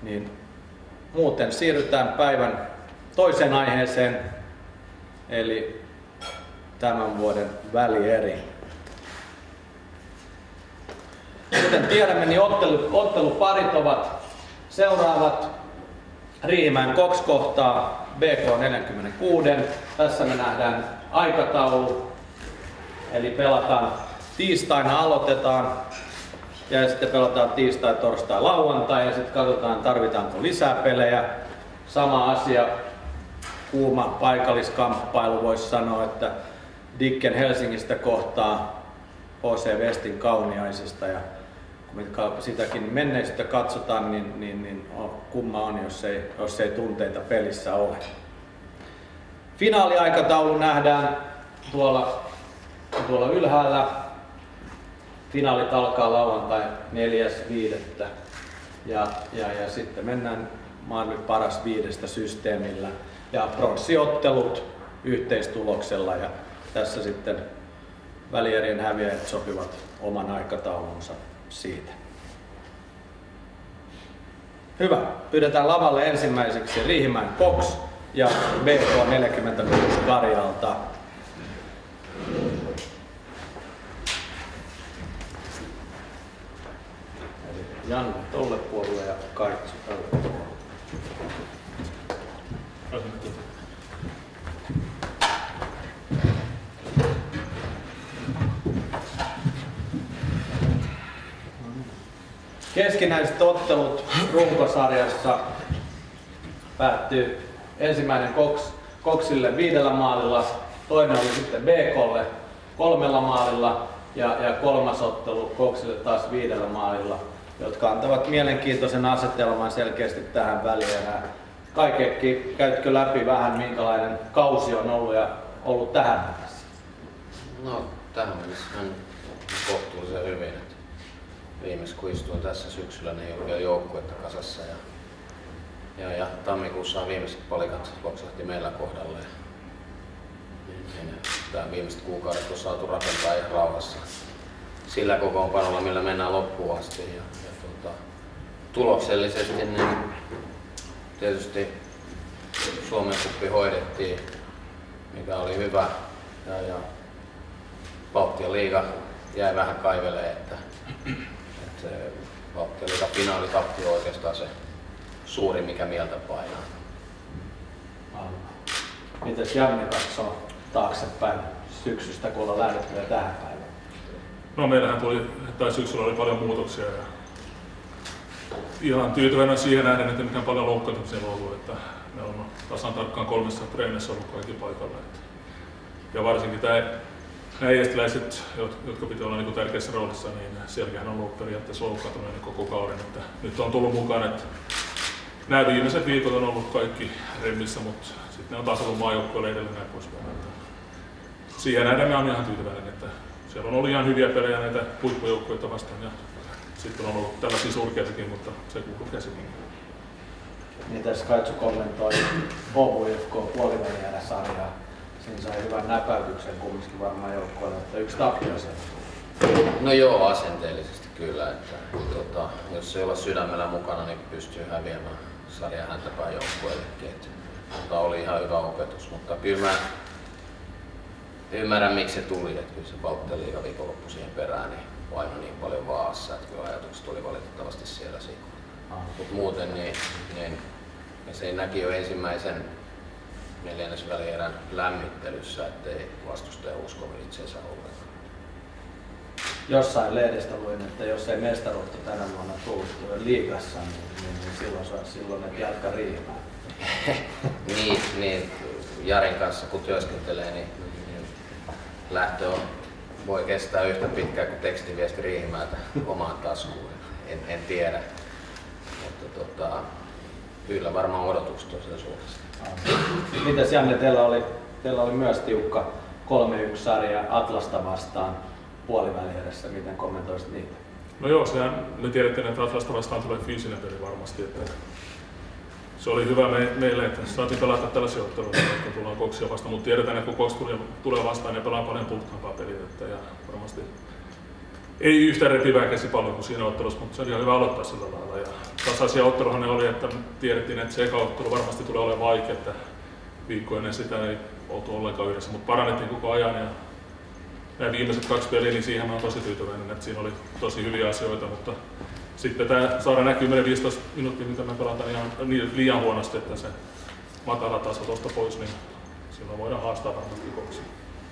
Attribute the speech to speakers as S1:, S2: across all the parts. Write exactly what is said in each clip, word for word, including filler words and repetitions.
S1: Niin muuten siirrytään päivän toiseen aiheeseen, eli tämän vuoden välieri. Kuten tiedämme, niin ottelu, otteluparit ovat seuraavat. Riihimäen Cox kohtaa B K neljäkymmentäkuusi. Tässä me nähdään aikataulu. Eli pelataan tiistaina, aloitetaan. Ja sitten pelataan tiistai, torstai, lauantai. Ja sitten katsotaan, tarvitaanko lisää pelejä. Sama asia. Kuuma paikalliskamppailu, voisi sanoa, että Dicken Helsingistä kohtaa H C Westin Kauniaisista. Ja kun me sitäkin menneisyyttä katsotaan, niin, niin, niin kumma on, jos ei, jos ei tunteita pelissä ole. Finaaliaikataulu nähdään tuolla, tuolla ylhäällä. Finaalit alkaa lauantai neljäs viidettä ja, ja, ja sitten mennään maailman paras viidestä systeemillä ja pronssiottelut yhteistuloksella ja tässä sitten välierien häviäjät sopivat oman aikataulunsa siitä. Hyvä. Pyydetään lavalle ensimmäiseksi Riihimäen Cox ja B K neljäkymmentäkuusi Karjalta. Eli Janne tolle puolelle ja Kaitsu tälle puolelle. Keskinäiset ottelut runkosarjassa päättyy ensimmäinen Cox, Coxille viidellä maalilla, toinen oli sitten B K:lle kolmella maalilla ja, ja kolmas ottelu Coxille taas viidellä maalilla, jotka antavat mielenkiintoisen asetelman selkeästi tähän väliin. Kaikki, käytkö läpi vähän minkälainen kausi on ollut ja ollut tähän mennessä?
S2: No tähän mennessä on kohtuullisen hyvin. Viimeis kun istuin tässä syksyllä, niin ei ollut vielä joukkuetta kasassa ja, ja, ja tammikuussa on viimeiset palikat loksahti meillä kohdalle. Niin, niin, tämä viimeiset kuukaudet on saatu rakentaa ihan rauhassa sillä kokoonpanolla, millä mennään loppuun asti. Ja, ja tuota, tuloksellisesti niin tietysti Suomen kuppi hoidettiin, mikä oli hyvä. Ja, ja Baltian liiga jäi vähän kaivelee, että Baltian liigan finaalitappi on oikeastaan se suuri, mikä mieltä painaa.
S1: Mites Janne katsoo taaksepäin syksystä, kun ollaan lähdetty jo tähän päivään?
S3: No meillähän tuli, tai syksyllä oli paljon muutoksia ja ihan tyytyväinen siihen nähden, että mikään paljon loukkaantumisia on ollut, että me on tasan tarkkaan kolmessa treenissä ollut kaikki paikalla. Ja varsinkin tämä nämä eestiläiset, jotka pitää olla niin tärkeässä roolissa, niin sielläkin on ollut periaatteessa loukkaantuminen koko kauden. Että nyt on tullut mukaan, että nämä viimeiset viikot on ollut kaikki remmissä, mutta sitten ne on taas ollut maajoukkueelle edelleen näin poispäin. Siihen nähdään me on ihan tyytyväinen, että siellä on ollut ihan hyviä pelejä näitä huippujoukkueita vastaan ja sitten on ollut tällaisia surkeitakin, mutta se kuuluu käsikin.
S1: Mitäs Kaitsu kommentoi H V F K puolivälierä-sarjaa? Siinä sai hyvän näpäytyksen kumminkin varmaan joukkueelle, että yksi tappio siellä.
S2: No joo, asenteellisesti kyllä. Että, tuota, jos ei olla sydämellä mukana, niin pystyy häviämään sarjan häntäpään joukkueellekin. Mutta oli ihan hyvä opetus, mutta kyllä mä ymmärrän miksi se tuli. Että kyllä se Baltian liiga viikonloppu siihen perään niin painoi niin paljon vaassa, että kyllä ajatukset oli valitettavasti siellä siinä. Ah. Mutta muuten niin, niin se näki jo ensimmäisen neljännesvälierän lämmittelyssä, ettei vastustaja usko itseensä ollenkaan.
S1: Jossain lehdestä luin, että jos ei mestaruutta tänä vuonna tullut liigassa, niin, niin, niin silloin, silloin et jatka Riihimäen.
S2: niin, niin, Jarin kanssa kun työskentelee, niin, niin lähtö on, voi kestää yhtä pitkään kuin tekstiviesti Riihimäeltä omaan taskuun. En, en tiedä, mutta tota, kyllä varmaan odotukset on sen suhteessa.
S1: Mites Janne, teillä oli, teillä oli myös tiukka kolme yksi sarja Atlasta vastaan puolivälieressä, miten kommentoisit niitä?
S3: No joo, sehän me tiedettiin, että Atlasta vastaan tulee fyysinen peli varmasti. Että se oli hyvä me, meille, että saatiin pelata tällaisia otteluita, kun tullaan Coxia vastaan, mutta tiedetään, että kun Cox tulee vastaan, niin pelaa paljon puhtaampaa peliä. Ja varmasti ei yhtä repivää käsipalloa kuin siinä ottelussa, mutta se oli ihan hyvä aloittaa sillä lailla. Ja tasaisia otteluhan ne oli, että tiedettiin, että se eka ottelu varmasti tulee olemaan vaikea, että viikko ennen sitä ei oltu ollenkaan yhdessä, mutta parannettiin koko ajan. Ja nämä viimeiset kaksi peliä, niin siihen mä oon tosi tyytyväinen, että siinä oli tosi hyviä asioita, mutta sitten tämä saada näkyy kymmenen viisitoista minuuttia, mitä me pelataan ihan liian huonosti, että se matala taso tuosta pois, niin silloin voidaan haastaa varmasti Koksia.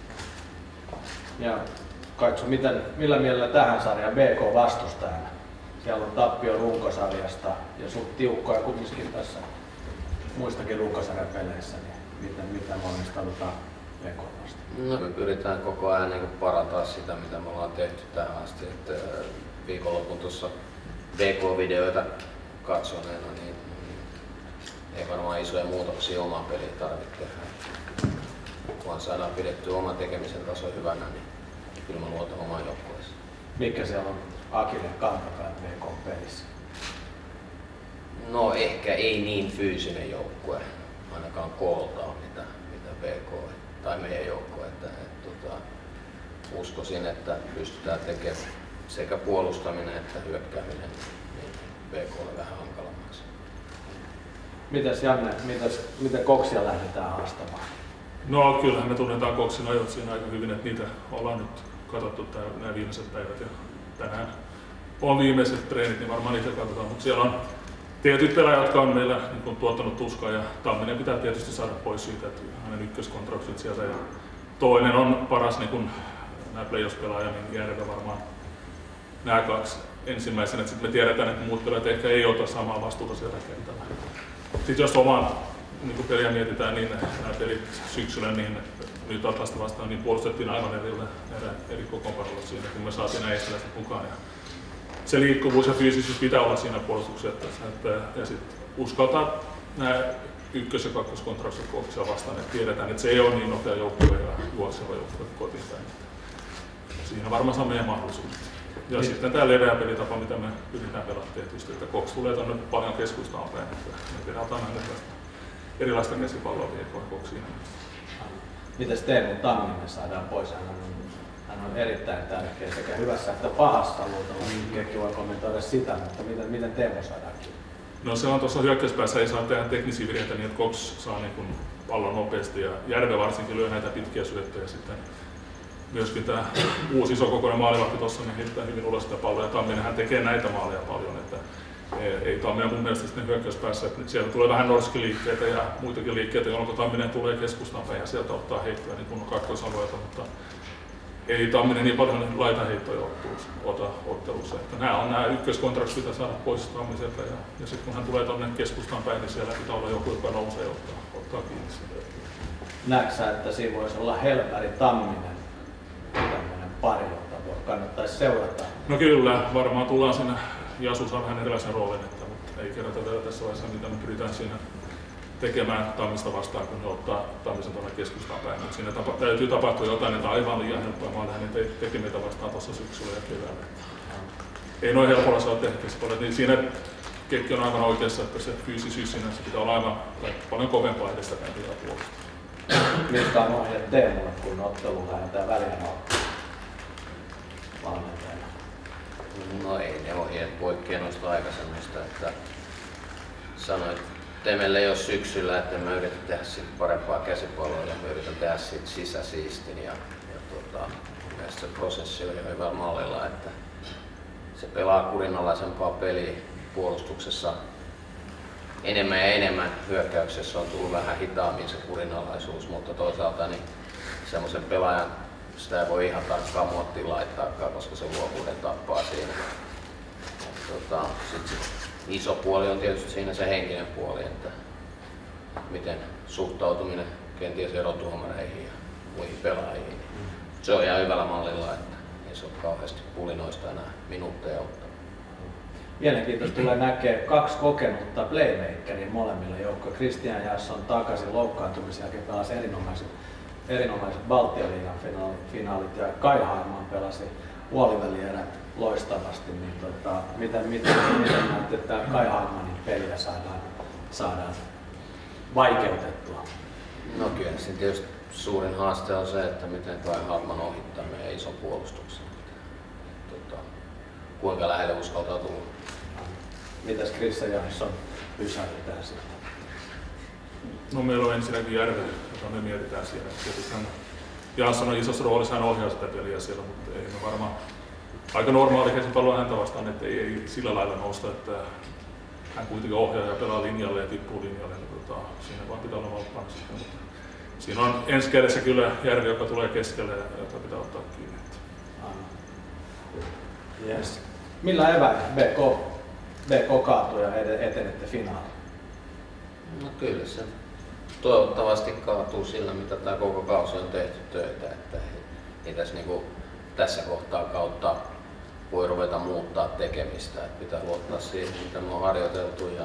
S1: Ja Kaitsu, miten, millä mielellä tähän sarjaan B K vastustajana? Siellä on tappio runkosarjasta ja sut tiukkoja kumminkin tässä muistakin runkosarjan peleissä, niin miten, miten valmistaudutaan B K vastaan?
S2: No, me pyritään koko ajan niin parantaa sitä, mitä me ollaan tehty tähän asti. Että viikonlopun tuossa B K-videoita katsoneena, niin ei varmaan isoja muutoksia omaan peliin tarvitse tehdä. Kunhan saadaan pidettyä oman tekemisen taso hyvänä, niin kyllä mä luotan omaan joukkueeseen.
S1: Mikä siellä on Akilleen kantapäät B K-pelissä?
S2: No ehkä ei niin fyysinen joukkue, ainakaan kooltaan, mitä, mitä B K tai meidän joukkue. Että, et, tota, uskoisin, että pystytään tekemään sekä puolustaminen että hyökkääminen niin B K:lle vähän hankalammaksi.
S1: Mites Janne, mites, miten Koksia lähdetään haastamaan?
S3: No kyllähän me tunnetaan Koksin ajot siinä aika hyvin, että niitä ollaan nyt katsottu tää, nämä viimeiset päivät ja tänään on viimeiset treenit, niin varmaan niitä katsotaan, mutta siellä on tietyt pelaajat, jotka on meillä niin kun, tuottanut tuskaa ja Tamminen pitää tietysti saada pois siitä, että hänen ykköskontraktit sieltä ja toinen on paras niin kun, nämä playoffs-pelaaja, niin Järve varmaan nämä kaksi ensimmäisenä, että sitten me tiedetään, että muut pelaajat ehkä ei ota samaa vastuuta sieltä kentällä. Sitten jos omaan niin peliä mietitään, niin nämä pelit syksyllä, niin nyt Atlasta vastaan niin puolustettiin aivan erillä, eri kokoonpanolla siinä, kun me saatiin nämä eestiläiset mukaan. Ja se liikkuvuus ja fyysisyys pitää olla siinä puolustuksessa, että, ja sitten uskaltaa nämä ykkös- ja kakkoskontraktit Koksia vastaan, että tiedetään, että se ei ole niin nopea joukkue ja juokseva joukkue kotiin päin. Siinä varmaan saa meidän mahdollisuudet. Ja niin. Sitten tämä leveä pelitapa, mitä me pyritään pelata tietysti, että Koks tulee tuonne paljon keskustaan päin, että me pelataan näitä erilaista käsipalloa viekoa Koksiin.
S1: Mites Teemu Tamminen saadaan pois? Hän on, hän on erittäin tärkeä sekä hyvässä että pahassa luultavasti. Kaikki voi kommentoida sitä, mutta miten, miten Teemu saadaan kiinni?
S3: No se on tuossa hyökkäyspäässä, ei saa tehdä teknisiä virheitä niin, että Koks saa niin kuin pallon nopeasti ja Järve varsinkin lyö näitä pitkiä syöttöjä sitten. Myöskin tämä uusi iso kokoinen maalivahti tuossa niin heittää hyvin ulos sitä palloa ja Tamminen hän tekee näitä maaleja paljon. Että ei Tamminen mun mielestä sitten hyökkäyspäässä, että sieltä tulee vähän norskiliikkeitä ja muitakin liikkeitä, jolloin Tamminen tulee keskustaan päin ja sieltä ottaa heittoja niin kuin kakkoisalueelta, mutta ei Tamminen niin paljon laitaheittoja ota ottelussa. Että nämä on nämä ykköskontraktit pitää saada pois Tammiselta ja, ja sitten kun hän tulee tuonne keskustaan päin, niin siellä pitää olla joku, joka nousee ja ottaa, ottaa kiinni sitä.
S1: Näetkö sä, että siinä voisi olla Helpäri Tamminen tämmöinen pari, jota kannattaisi seurata?
S3: No kyllä, varmaan tullaan siinä. Jasu saa vähän erilaisen roolin, että, mutta ei kerrota vielä tässä vaiheessa, mitä me pyritään siinä tekemään Tammista vastaan, kun ne ottaa Tammisen tuonne keskustaan päin. Mutta siinä tapa, täytyy tapahtua jotain, että aivan liian helppoa. Mä oon nähnyt tekimeitä vastaan tuossa syksyllä ja keväällä. Ei noin helpolla saa tehdä keskuudella. Niin siinä Kekki on aivan oikeassa, että se fyysisyys siinä se pitää olla aivan paljon kovempaa edestäpäin pitää puolustaa.
S1: Mitkä on ohjeet Teemulle, kun ottelu lähdetään väliin valmentajana?
S2: No ei ne ohjeet poikkea noista aikaisemmista, että sanoit Temelle jo syksyllä, että mä yritän tehdä siitä parempaa käsipalloa ja mä yritän tehdä siitä sisäsiistin ja, ja tuota, se prosessi on jo hyvällä mallilla, että se pelaa kurinalaisempaa peliä puolustuksessa enemmän ja enemmän. Hyökkäyksessä on tullut vähän hitaammin se kurinalaisuus, mutta toisaalta niin semmoisen pelaajan sitä ei voi ihan tarkkaan muottiin laittaakaan, koska se luovuuden tappaa siinä. Tota, sit se iso puoli on tietysti siinä se henkinen puoli, että miten suhtautuminen kenties erotuomareihin ja muihin pelaajiin. Se on ihan hyvällä mallilla, että ei se ole kauheasti pulinoista enää minuutteja ottaa.
S1: Mielenkiintoista tulee näkee kaksi kokenutta playmakeria molemmilla joukkoilla. Christian Jansson takaisin loukkaantumisen jälkeen pelasi erinomaiset erinomaiset Baltialiigan finaalit ja Kai Harman pelasi puolivälierät loistavasti. Niin tota, miten, miten, miten näet, että Kai Harmanin peliä saadaan, saadaan vaikeutettua?
S2: No kyllä, siinä tietysti suurin haaste on se, että miten Kai Harman ohittaa meidän ison puolustuksen. Tota, kuinka lähelle uskaltaa tulla.
S1: Mitäs Chris ja Jansson pysäytetään sitten?
S3: No meillä on ensinnäkin Järve, jota me mietitään siellä. Tietysti Jansson on isossa roolissa, hän ohjaa sitä peliä siellä, mutta ei me varmaan aika normaali käsipallo häntä vastaan, että ei, ei sillä lailla nousta, että hän kuitenkin ohjaa ja pelaa linjalle ja tippuu linjalle, niin tota, siinä vaan pitää olla valppana sitten. Mutta siinä on ensi kädessä kyllä Järvi, joka tulee keskelle ja jota pitää ottaa kiinni.
S1: Yes. Millä eväin B K, B K kaatuu ja etenette finaaliin?
S2: No kyllä se toivottavasti kaatuu sillä, mitä tämä koko kausi on tehty töitä, että ei, ei tässä, niin kuin, tässä kohtaa kautta voi ruveta muuttaa tekemistä, että pitää luottaa siihen, mitä me on harjoiteltu ja, ja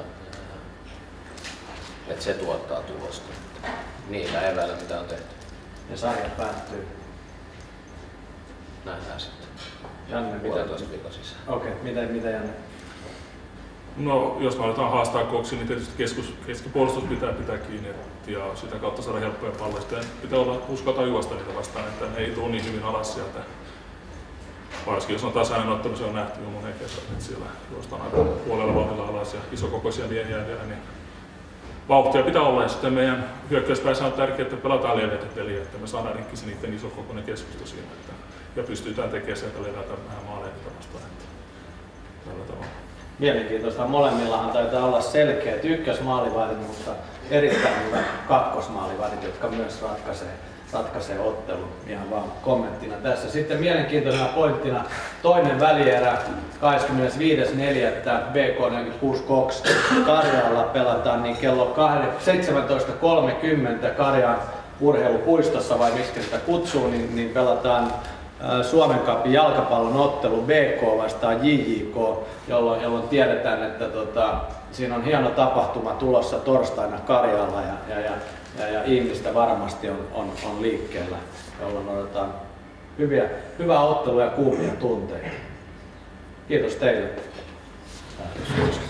S2: että se tuottaa tulosta. Niillä eväillä, mitä on tehty.
S1: Ja sarja päättyy.
S2: Nähdään sitten.
S1: Janne,
S2: puolitoista viikon sisään.
S1: Okei, okay. mitä, mitä Janne?
S3: No, jos me aletaan haastaa Koksia, niin tietysti keskus, keskipuolustus pitää pitää kiinni ja sitä kautta saada helppoja palloja. Sitten pitää olla uskaltaa juosta niitä vastaan, että ne ei tule niin hyvin alas sieltä. Varsinkin jos on tasainen ottelu, se on nähty jo monen kesän, että siellä juostaan aika puolella vauhdilla alas ja isokokoisia miehiä vielä, niin vauhtia pitää olla. Ja sitten meidän hyökkäyspäässä on tärkeää, että pelataan leveitä peliä, että me saadaan rikki se niiden isokokoinen keskusta siinä. Että, ja pystytään tekemään sieltä levätä vähän maaleja vastaan. Että, tällä tavalla.
S1: Mielenkiintoista. Molemmillahan taitaa olla selkeät ykkösmaalivahdit, mutta erittäin hyvät kakkosmaalivahdit, jotka myös ratkaisee, ratkaisee ottelun. Ihan vaan kommenttina tässä. Sitten mielenkiintoisena pointtina toinen välierä kahdeskymmenesviides neljättä B K neljäkymmentäkuusi Cox Karjaalla pelataan niin kello seitsemäntoista kolmekymmentä Karjaan urheilupuistossa, vai miksi sitä kutsuu, niin, niin pelataan Suomen Cupin jalkapallon ottelu B K vastaan J J K, jolloin, jolloin tiedetään, että tota, siinä on hieno tapahtuma tulossa torstaina Karjalla ja, ja, ja, ja, ja ihmistä varmasti on, on, on liikkeellä, jolloin odotetaan hyviä, hyvää ottelua ja kuumia tunteita. Kiitos teille.
S2: Kiitos.